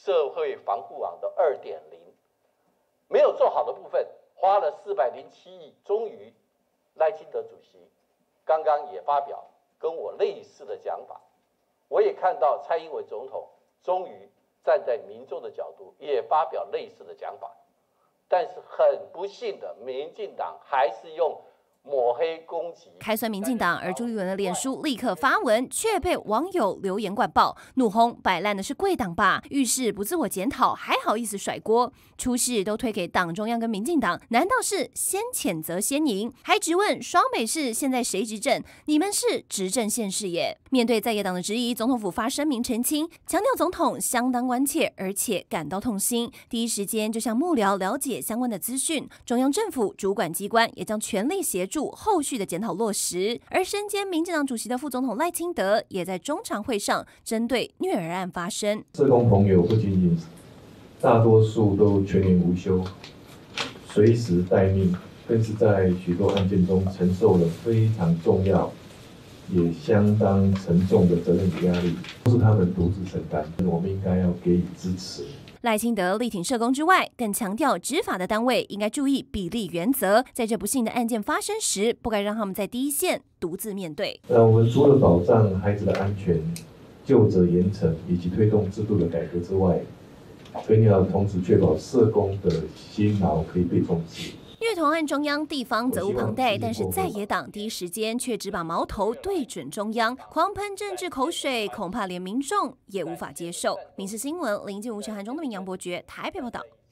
社会防护网的2.0，没有做好的部分，花了407亿，终于赖清德主席刚刚也发表跟我类似的讲法，我也看到蔡英文总统终于站在民众的角度，也发表类似的讲法，但是很不幸的，民进党还是用抹黑攻击开酸民进党，而朱立伦的脸书立刻发文，却被网友留言灌爆，怒轰摆烂的是贵党吧？遇事不自我检讨，还好意思甩锅？出事都推给党中央跟民进党，难道是先谴责先赢？还质问双北市现在谁执政？你们是执政县市耶？面对在野党的质疑，总统府发声明澄清，强调总统相当关切，而且感到痛心，第一时间就向幕僚了解相关的资讯。中央政府主管机关也将全力协助后续的检讨落实，而身兼民进党主席的副总统赖清德也在中常会上针对虐儿案发声。 社工朋友不仅仅大多数都全年无休，随时待命，更是在许多案件中承受了非常重要也相当沉重的责任与压力，都是他们独自承担，我们应该要给予支持。 赖清德力挺社工之外，更强调执法的单位应该注意比例原则，在这不幸的案件发生时，不该让他们在第一线独自面对。 我们除了保障孩子的安全、究责严惩以及推动制度的改革之外，更要同时确保社工的辛劳可以被重视。 虐童案中央地方责无旁贷，但是在野党第一时间却只把矛头对准中央，狂喷政治口水，恐怕连民众也无法接受。民视新闻林静吴、陈汉中的杨伯爵台北报道。